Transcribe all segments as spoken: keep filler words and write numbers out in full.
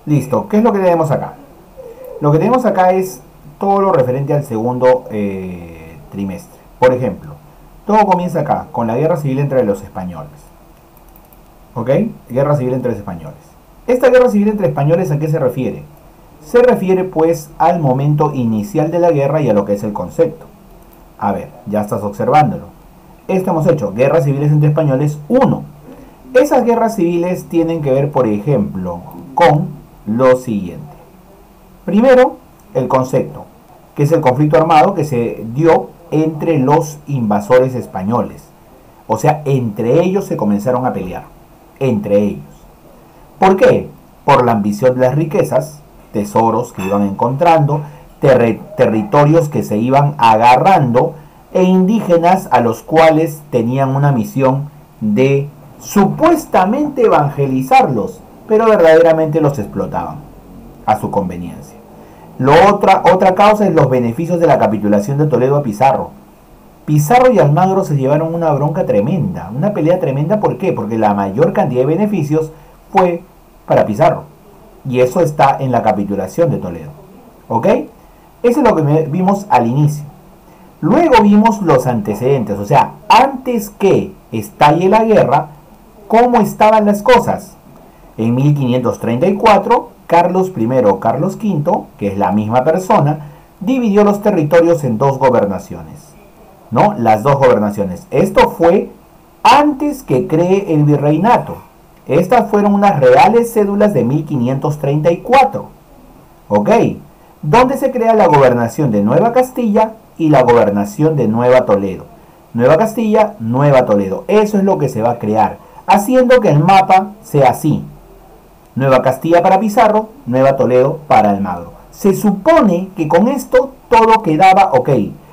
Listo, ¿qué es lo que tenemos acá? Lo que tenemos acá es todo lo referente al segundo eh, trimestre. Por ejemplo, todo comienza acá, con la guerra civil entre los españoles. ¿Ok? Guerra civil entre los españoles. ¿Esta guerra civil entre españoles a qué se refiere? Se refiere pues al momento inicial de la guerra y a lo que es el concepto. A ver, ya estás observándolo. Esto hemos hecho, guerras civiles entre españoles uno. Esas guerras civiles tienen que ver, por ejemplo, con lo siguiente. Primero, el concepto, que es el conflicto armado que se dio entre los invasores españoles. O sea, entre ellos se comenzaron a pelear. Entre ellos. ¿Por qué? Por la ambición de las riquezas, tesoros que iban encontrando, ter territorios que se iban agarrando e indígenas a los cuales tenían una misión de supuestamente evangelizarlos, pero verdaderamente los explotaban a su conveniencia. Lo otra, otra causa es los beneficios de la capitulación de Toledo a Pizarro. Pizarro y Almagro se llevaron una bronca tremenda, una pelea tremenda. ¿Por qué? Porque la mayor cantidad de beneficios fue para Pizarro. Y eso está en la capitulación de Toledo. ¿Ok? Eso es lo que vimos al inicio. Luego vimos los antecedentes, o sea, antes que estalle la guerra, ¿cómo estaban las cosas? En mil quinientos treinta y cuatro, Carlos primero o Carlos quinto, que es la misma persona, dividió los territorios en dos gobernaciones. ¿No? Las dos gobernaciones. Esto fue antes que cree el virreinato. Estas fueron unas reales cédulas de mil quinientos treinta y cuatro. ¿Ok? Donde se crea la gobernación de Nueva Castilla y la gobernación de Nueva Toledo. Nueva Castilla, Nueva Toledo. Eso es lo que se va a crear, haciendo que el mapa sea así. Nueva Castilla para Pizarro, Nueva Toledo para Almagro. Se supone que con esto todo quedaba ok.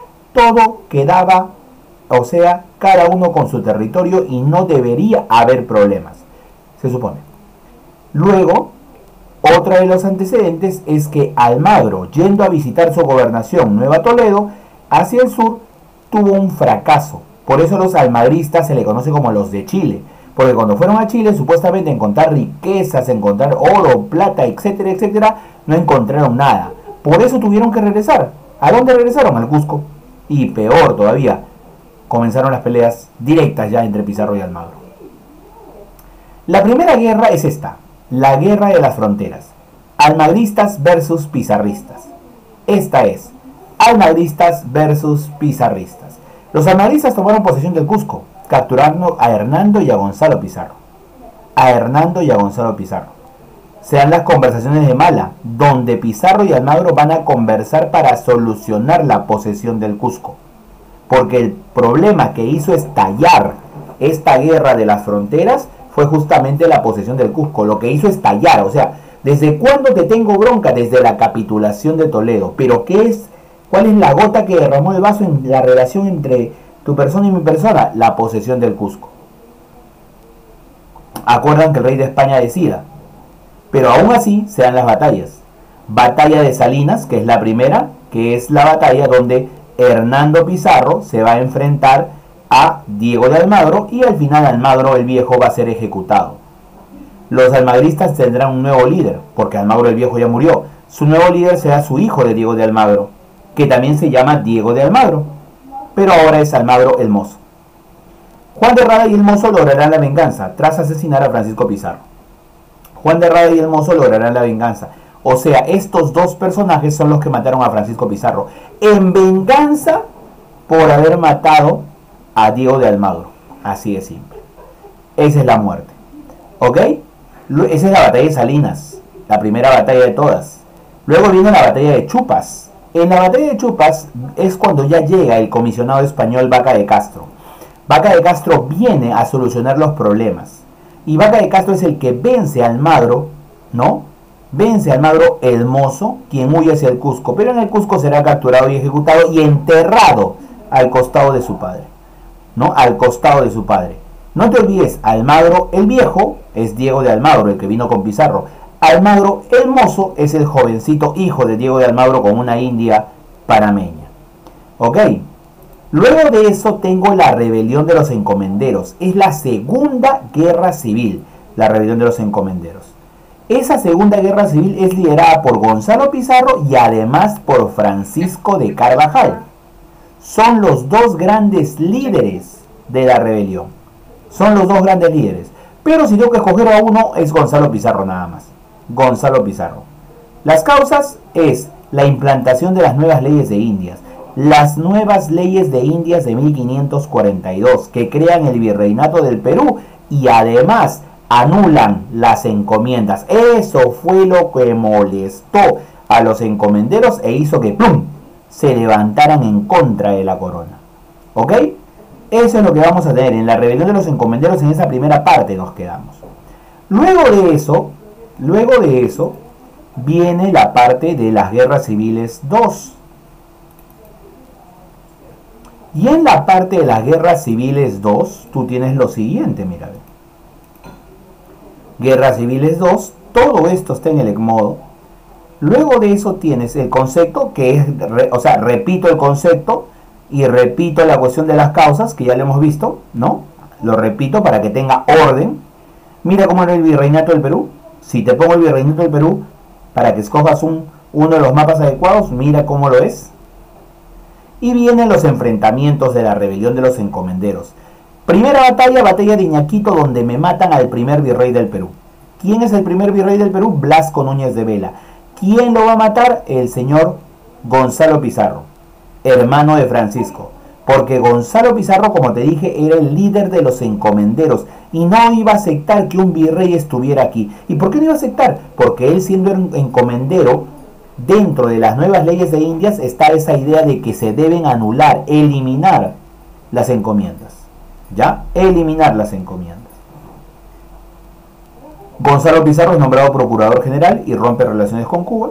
Todo quedaba, o sea, cada uno con su territorio y no debería haber problemas. Se supone. Luego, otra de los antecedentes es que Almagro, yendo a visitar su gobernación Nueva Toledo, hacia el sur, tuvo un fracaso. Por eso los almagristas se le conoce como los de Chile. Porque cuando fueron a Chile, supuestamente encontrar riquezas, encontrar oro, plata, etcétera, etcétera, no encontraron nada. Por eso tuvieron que regresar. ¿A dónde regresaron? Al Cusco. Y peor todavía, comenzaron las peleas directas ya entre Pizarro y Almagro. La primera guerra es esta, la guerra de las fronteras. Almagristas versus pizarristas. Esta es, almagristas versus pizarristas. Los almagristas tomaron posesión del Cusco, capturando a Hernando y a Gonzalo Pizarro. A Hernando y a Gonzalo Pizarro. Se dan las conversaciones de Mala, donde Pizarro y Almagro van a conversar para solucionar la posesión del Cusco. Porque el problema que hizo estallar esta guerra de las fronteras fue justamente la posesión del Cusco. Lo que hizo estallar, o sea, ¿desde cuándo te tengo bronca? Desde la capitulación de Toledo. Pero ¿qué es? ¿Cuál es la gota que derramó el vaso en la relación entre tu persona y mi persona? La posesión del Cusco. Acuerdan que el rey de España decida. Pero aún así se dan las batallas. Batalla de Salinas, que es la primera, que es la batalla donde Hernando Pizarro se va a enfrentar a Diego de Almagro y al final Almagro el Viejo va a ser ejecutado. Los almagristas tendrán un nuevo líder, porque Almagro el Viejo ya murió. Su nuevo líder será su hijo de Diego de Almagro, que también se llama Diego de Almagro, pero ahora es Almagro el Mozo. Juan de Rada y el Mozo lograrán la venganza tras asesinar a Francisco Pizarro. Juan de Rada y el Mozo lograrán la venganza. O sea, estos dos personajes son los que mataron a Francisco Pizarro en venganza por haber matado a Diego de Almagro. Así de simple. Esa es la muerte. ¿Ok? Esa es la batalla de Salinas, la primera batalla de todas. Luego viene la batalla de Chupas. En la batalla de Chupas es cuando ya llega el comisionado español Vaca de Castro. Vaca de Castro viene a solucionar los problemas. Y Vaca de Castro es el que vence a Almagro, ¿no? Vence a Almagro el Mozo, quien huye hacia el Cusco. Pero en el Cusco será capturado y ejecutado y enterrado al costado de su padre, ¿no? Al costado de su padre. No te olvides, Almagro el Viejo es Diego de Almagro, el que vino con Pizarro. Almagro el Mozo es el jovencito hijo de Diego de Almagro con una india panameña. ¿Ok? Luego de eso tengo la rebelión de los encomenderos. Es la segunda guerra civil, la rebelión de los encomenderos. Esa segunda guerra civil es liderada por Gonzalo Pizarro y además por Francisco de Carvajal. Son los dos grandes líderes de la rebelión. Son los dos grandes líderes. Pero si tengo que escoger a uno, es Gonzalo Pizarro nada más. Gonzalo Pizarro. Las causas es la implantación de las nuevas leyes de Indias. Las nuevas leyes de Indias de mil quinientos cuarenta y dos que crean el virreinato del Perú y además anulan las encomiendas. Eso fue lo que molestó a los encomenderos e hizo que ¡plum!, se levantaran en contra de la corona. ¿Ok? Eso es lo que vamos a tener en la rebelión de los encomenderos. En esa primera parte nos quedamos. Luego de eso, luego de eso, viene la parte de las guerras civiles dos. Y en la parte de las guerras civiles dos, tú tienes lo siguiente, mira. Guerras civiles dos, todo esto está en el ECMODO. Luego de eso tienes el concepto, que es, o sea, repito el concepto y repito la cuestión de las causas, que ya lo hemos visto, ¿no? Lo repito para que tenga orden. Mira cómo era el virreinato del Perú. Si te pongo el virreinato del Perú, para que escojas un, uno de los mapas adecuados, mira cómo lo es. Y vienen los enfrentamientos de la rebelión de los encomenderos. Primera batalla, batalla de Iñaquito, donde me matan al primer virrey del Perú. ¿Quién es el primer virrey del Perú? Blasco Núñez de Vela. ¿Quién lo va a matar? El señor Gonzalo Pizarro, hermano de Francisco. Porque Gonzalo Pizarro, como te dije, era el líder de los encomenderos y no iba a aceptar que un virrey estuviera aquí. ¿Y por qué no iba a aceptar? Porque él, siendo encomendero, dentro de las nuevas leyes de Indias está esa idea de que se deben anular, eliminar las encomiendas. ¿Ya? Eliminar las encomiendas. Gonzalo Pizarro es nombrado procurador general y rompe relaciones con Cuba.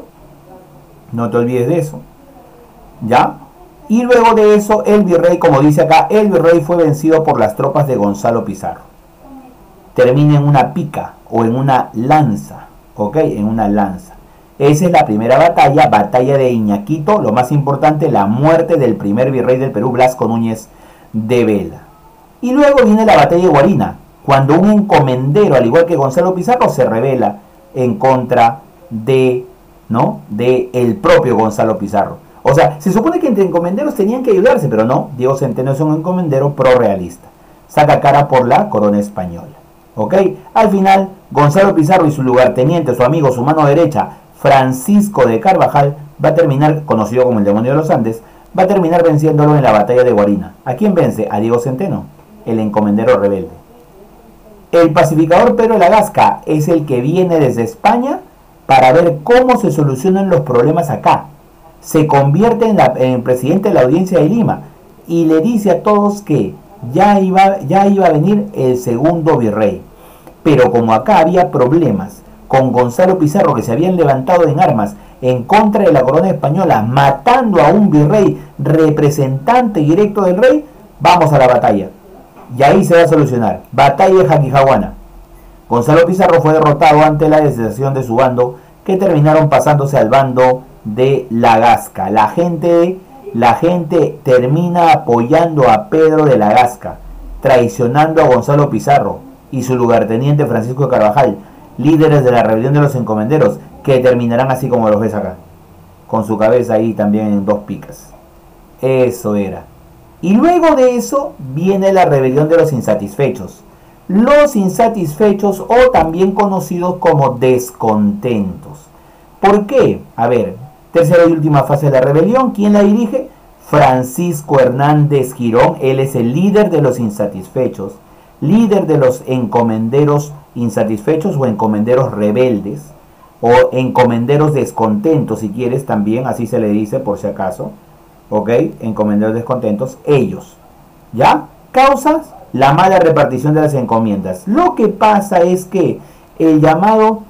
No te olvides de eso. ¿Ya? Y luego de eso, el virrey, como dice acá, el virrey fue vencido por las tropas de Gonzalo Pizarro. Termina en una pica o en una lanza. ¿Ok? En una lanza. Esa es la primera batalla, batalla de Iñaquito. Lo más importante, la muerte del primer virrey del Perú, Blasco Núñez de Vela. Y luego viene la batalla de Guarina, cuando un encomendero, al igual que Gonzalo Pizarro, se rebela en contra de, ¿no?, de el propio Gonzalo Pizarro. O sea, se supone que entre encomenderos tenían que ayudarse, pero no. Diego Centeno es un encomendero pro-realista. Saca cara por la corona española. ¿Ok? Al final, Gonzalo Pizarro y su lugarteniente, su amigo, su mano derecha, Francisco de Carvajal, va a terminar, conocido como el demonio de los Andes, va a terminar venciéndolo en la batalla de Guarina. ¿A quién vence? A Diego Centeno, el encomendero rebelde. El pacificador Pedro de la Gasca es el que viene desde España para ver cómo se solucionan los problemas acá. Se convierte en, la, en presidente de la audiencia de Lima y le dice a todos que ya iba, ya iba a venir el segundo virrey. Pero como acá había problemas con Gonzalo Pizarro, que se habían levantado en armas en contra de la corona española, matando a un virrey representante directo del rey, vamos a la batalla. Y ahí se va a solucionar. Batalla de Jaquijahuana. Gonzalo Pizarro fue derrotado ante la deserción de su bando, que terminaron pasándose al bando de la Gasca. La gente, la gente termina apoyando a Pedro de la Gasca, traicionando a Gonzalo Pizarro y su lugarteniente Francisco de Carvajal, líderes de la rebelión de los encomenderos, que terminarán así como los ves acá, con su cabeza ahí también en dos picas. Eso era. Y luego de eso viene la rebelión de los insatisfechos. Los insatisfechos, o también conocidos como descontentos. ¿Por qué? A ver, tercera y última fase de la rebelión. ¿Quién la dirige? Francisco Hernández Girón. Él es el líder de los insatisfechos, líder de los encomenderos insatisfechos o encomenderos rebeldes, o encomenderos descontentos, si quieres también, así se le dice por si acaso. ¿Ok? Encomenderos descontentos, ellos. ¿Ya? Causas: la mala repartición de las encomiendas. Lo que pasa es que el llamado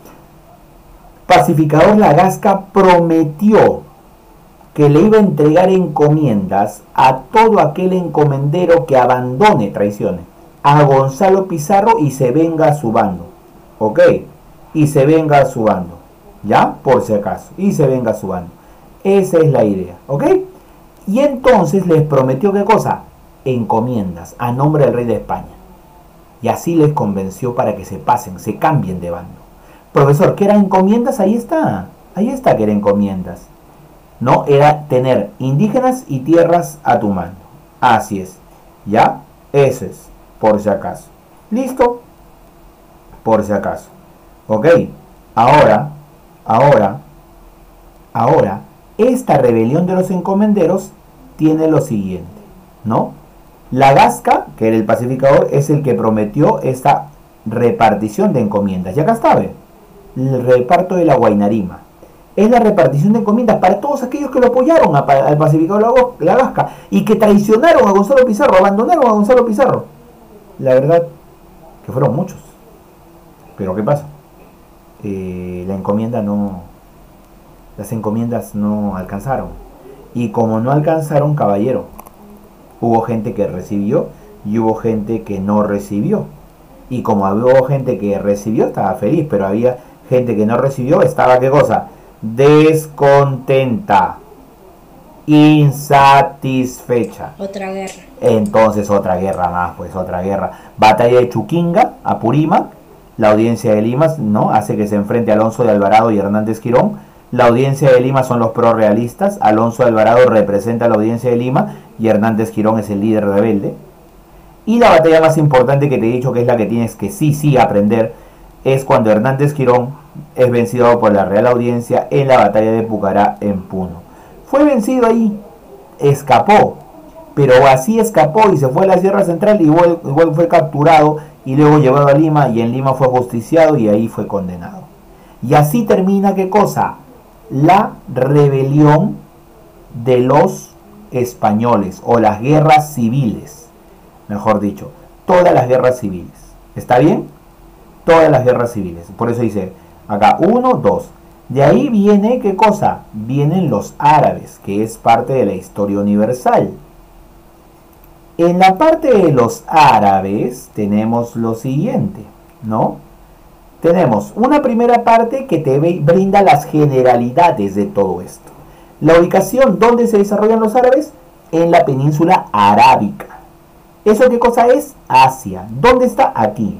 pacificador La Gasca prometió que le iba a entregar encomiendas a todo aquel encomendero que abandone, traicione a Gonzalo Pizarro y se venga a su bando. ¿Ok? Y se venga a su bando. ¿Ya? Por si acaso. Y se venga a su bando. Esa es la idea. ¿Ok? Y entonces les prometió, ¿qué cosa? Encomiendas a nombre del rey de España. Y así les convenció para que se pasen, se cambien de bando. Profesor, ¿qué eran encomiendas? Ahí está. Ahí está que eran encomiendas. No, era tener indígenas y tierras a tu mano. Así es. ¿Ya? Eso es. Por si acaso. ¿Listo? Por si acaso. Ok. Ahora, ahora, ahora, esta rebelión de los encomenderos tiene lo siguiente, ¿no? La Gasca, que era el pacificador, es el que prometió esta repartición de encomiendas. Y acá está, ¿ve? El reparto de la Guainarima. Es la repartición de encomiendas para todos aquellos que lo apoyaron a, al pacificador la Gasca y que traicionaron a Gonzalo Pizarro, abandonaron a Gonzalo Pizarro. La verdad que fueron muchos. Pero ¿qué pasa? Eh, la encomienda no... Las encomiendas no alcanzaron. Y como no alcanzaron, caballero, hubo gente que recibió y hubo gente que no recibió. Y como hubo gente que recibió, estaba feliz, pero había gente que no recibió, estaba, ¿qué cosa? Descontenta, insatisfecha. Otra guerra. Entonces otra guerra más, pues otra guerra. Batalla de Chuquinga, Apurímac. La audiencia de Lima, ¿no?, hace que se enfrente Alonso de Alvarado y Hernández Quirón. La audiencia de Lima son los prorrealistas. Alonso de Alvarado representa a la audiencia de Lima y Hernández Quirón es el líder rebelde. Y la batalla más importante que te he dicho, que es la que tienes que sí, sí aprender, es cuando Hernández Quirón es vencido por la Real Audiencia en la batalla de Pucará en Puno. Fue vencido ahí, escapó, pero así escapó y se fue a la Sierra Central y igual, igual fue capturado y luego llevado a Lima, y en Lima fue justiciado y ahí fue condenado. Y así termina, ¿qué cosa? La rebelión de los españoles, o las guerras civiles, mejor dicho, todas las guerras civiles. ¿Está bien? Todas las guerras civiles. Por eso dice acá uno, dos. De ahí viene, ¿qué cosa? Vienen los árabes, que es parte de la historia universal. En la parte de los árabes tenemos lo siguiente, ¿no? Tenemos una primera parte que te brinda las generalidades de todo esto. La ubicación donde se desarrollan los árabes, en la península arábica. ¿Eso qué cosa es? Asia. ¿Dónde está? Aquí.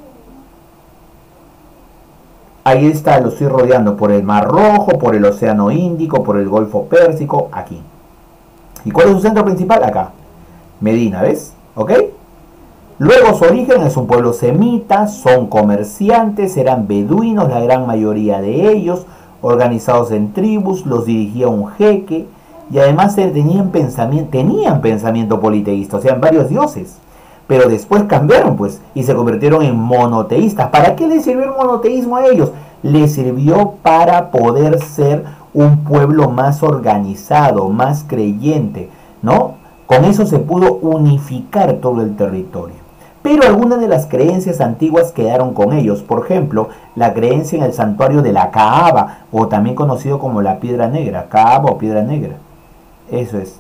Ahí está, lo estoy rodeando por el Mar Rojo, por el Océano Índico, por el Golfo Pérsico, aquí. ¿Y cuál es su centro principal? Acá. Medina, ¿ves? ¿Ok? Luego su origen es un pueblo semita, son comerciantes, eran beduinos, la gran mayoría de ellos, organizados en tribus, los dirigía un jeque, y además tenían pensamiento, tenían pensamiento politeísta, o sea, en varios dioses. Pero después cambiaron, pues, y se convirtieron en monoteístas. ¿Para qué les sirvió el monoteísmo a ellos? Les sirvió para poder ser un pueblo más organizado, más creyente, ¿no? Con eso se pudo unificar todo el territorio. Pero algunas de las creencias antiguas quedaron con ellos. Por ejemplo, la creencia en el santuario de la Kaaba, o también conocido como la Piedra Negra, Kaaba o Piedra Negra. Eso es,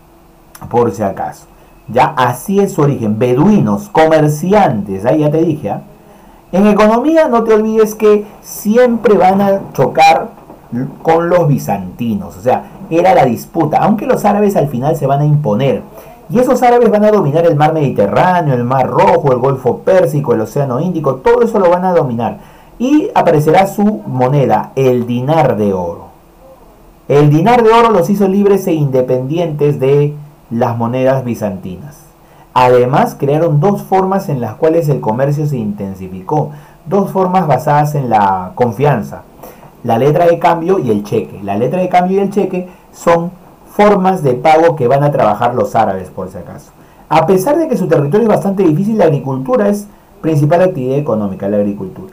por si acaso. Ya, así es su origen. Beduinos, comerciantes, ahí ya te dije. ¿eh? En economía no te olvides que siempre van a chocar con los bizantinos. O sea, era la disputa, aunque los árabes al final se van a imponer. Y esos árabes van a dominar el mar Mediterráneo, el mar Rojo, el Golfo Pérsico, el Océano Índico. Todo eso lo van a dominar. Y aparecerá su moneda, el dinar de oro. El dinar de oro los hizo libres e independientes de las monedas bizantinas. Además, crearon dos formas en las cuales el comercio se intensificó. Dos formas basadas en la confianza. La letra de cambio y el cheque. La letra de cambio y el cheque son formas de pago que van a trabajar los árabes, por si acaso. A pesar de que su territorio es bastante difícil, la agricultura es principal actividad económica, la agricultura.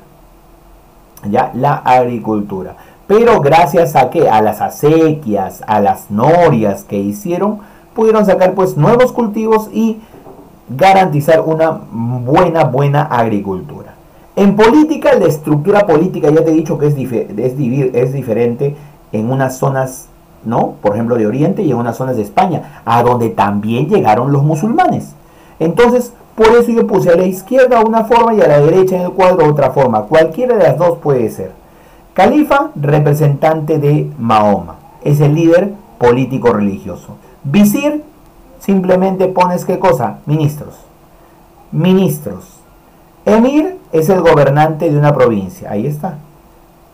Ya, la agricultura. Pero gracias a que a las acequias, a las norias que hicieron, pudieron sacar pues nuevos cultivos y garantizar una buena, buena agricultura. En política, la estructura política, ya te he dicho que es, dif es, es diferente en unas zonas, ¿no? Por ejemplo, de Oriente y en unas zonas de España, a donde también llegaron los musulmanes. Entonces, por eso yo puse a la izquierda una forma y a la derecha en el cuadro otra forma. Cualquiera de las dos puede ser. Califa, representante de Mahoma, es el líder político religioso. Visir, simplemente pones ¿qué cosa? Ministros. Ministros. Emir es el gobernante de una provincia. Ahí está.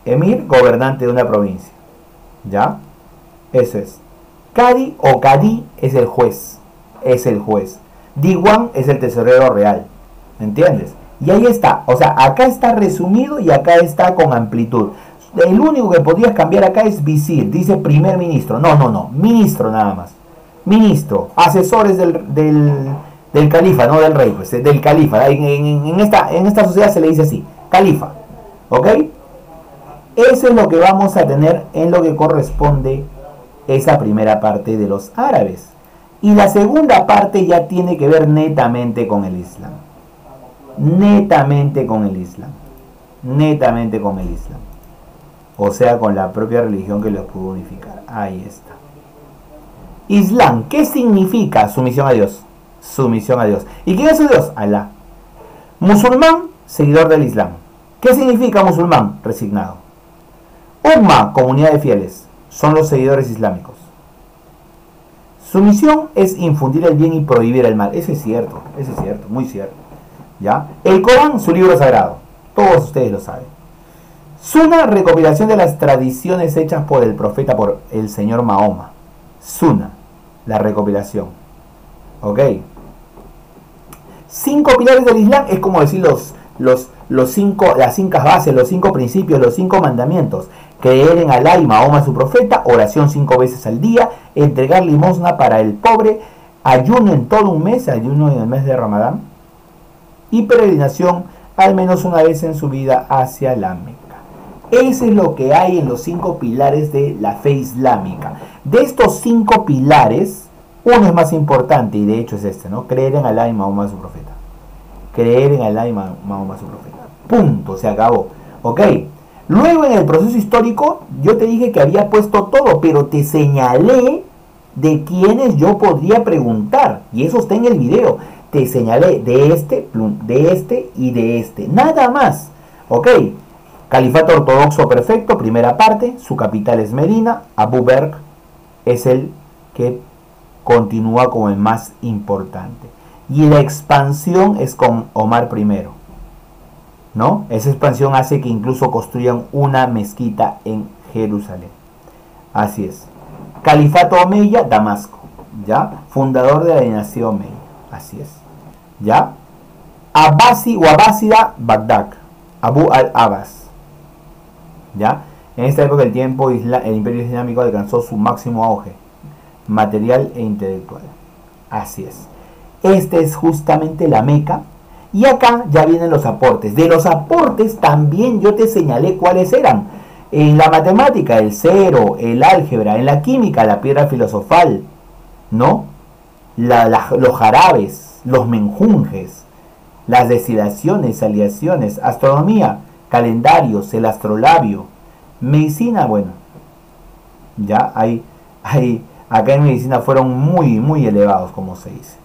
Emir, gobernante de una provincia. ¿Ya? Eso es. Cadi o Cadi es el juez. Es el juez. Diwan es el tesorero real. ¿Entiendes? Y ahí está. O sea, acá está resumido y acá está con amplitud. El único que podrías cambiar acá es visir. Dice primer ministro. No, no, no. Ministro nada más. Ministro. Asesores del, del, del califa, no del rey. Pues, del califa. En, en, en, esta, en esta sociedad se le dice así. Califa. ¿Ok? Eso es lo que vamos a tener en lo que corresponde esa primera parte de los árabes. Y la segunda parte ya tiene que ver netamente con el Islam. Netamente con el Islam. Netamente con el Islam. O sea, con la propia religión que los pudo unificar. Ahí está. Islam, ¿qué significa? Sumisión a Dios. Sumisión a Dios. ¿Y quién es su Dios? Alá. Musulmán, seguidor del Islam. ¿Qué significa musulmán? Resignado. Umma, comunidad de fieles, son los seguidores islámicos. Su misión es infundir el bien y prohibir el mal. Eso es cierto, eso es cierto, muy cierto. ¿Ya? El Corán, su libro sagrado. Todos ustedes lo saben. Sunna, recopilación de las tradiciones hechas por el profeta, por el señor Mahoma. Sunna, la recopilación. ¿Ok? Cinco pilares del Islam es como decir los, los, los cinco, las cinco bases, los cinco principios, los cinco mandamientos. Creer en Alá y Mahoma su profeta, oración cinco veces al día, entregar limosna para el pobre, ayuno en todo un mes, ayuno en el mes de Ramadán, y peregrinación al menos una vez en su vida hacia la Meca. Eso es lo que hay en los cinco pilares de la fe islámica. De estos cinco pilares, uno es más importante, y de hecho es este, ¿no? Creer en Alá y Mahoma su profeta. Creer en Alá y Mahoma su profeta. Punto, se acabó. ¿Ok? Luego en el proceso histórico yo te dije que había puesto todo, pero te señalé de quienes yo podría preguntar. Y eso está en el video. Te señalé de este, de este y de este. Nada más. ¿Ok? Califato ortodoxo perfecto, primera parte. Su capital es Medina. Abu Bakr es el que continúa como el más importante. Y la expansión es con Omar primero. ¿No? Esa expansión hace que incluso construyan una mezquita en Jerusalén. Así es. Califato Omeya, Damasco. ¿Ya? Fundador de la dinastía Omeya. Así es. ¿Ya? Abbasi o Abbásida, Bagdad. Abu al-Abbas. ¿Ya? En esta época del tiempo el imperio islámico alcanzó su máximo auge material e intelectual. Así es. Este es justamente la Meca. Y acá ya vienen los aportes. De los aportes también yo te señalé cuáles eran. En la matemática, el cero, el álgebra. En la química, la piedra filosofal. ¿No? La, la, los jarabes, los menjunjes, las deshidrataciones, aleaciones, astronomía, calendarios, el astrolabio. Medicina, bueno. Ya hay, hay, acá en medicina fueron muy, muy elevados, como se dice.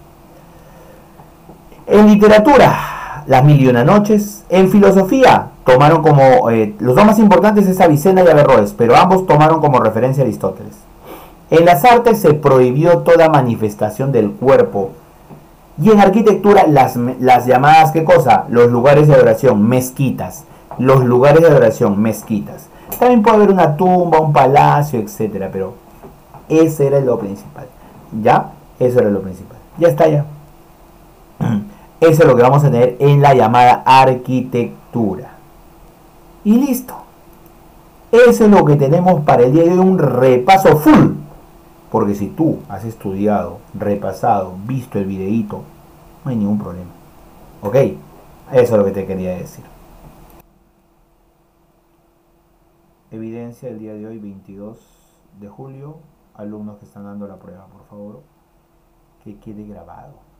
En literatura, Las Mil y Una Noches. En filosofía, tomaron como... Eh, los dos más importantes es Avicena y Averroes, pero ambos tomaron como referencia a Aristóteles. En las artes se prohibió toda manifestación del cuerpo. Y en arquitectura, las, las llamadas, ¿qué cosa? Los lugares de adoración, mezquitas. Los lugares de adoración, mezquitas. También puede haber una tumba, un palacio, etcétera, pero ese era lo principal. ¿Ya? Eso era lo principal. Ya está, ya. Eso es lo que vamos a tener en la llamada arquitectura. Y listo. Eso es lo que tenemos para el día de hoy, un repaso full. Porque si tú has estudiado, repasado, visto el videíto, no hay ningún problema. ¿Ok? Eso es lo que te quería decir. Evidencia el día de hoy, veintidós de julio. Alumnos que están dando la prueba, por favor, que quede grabado.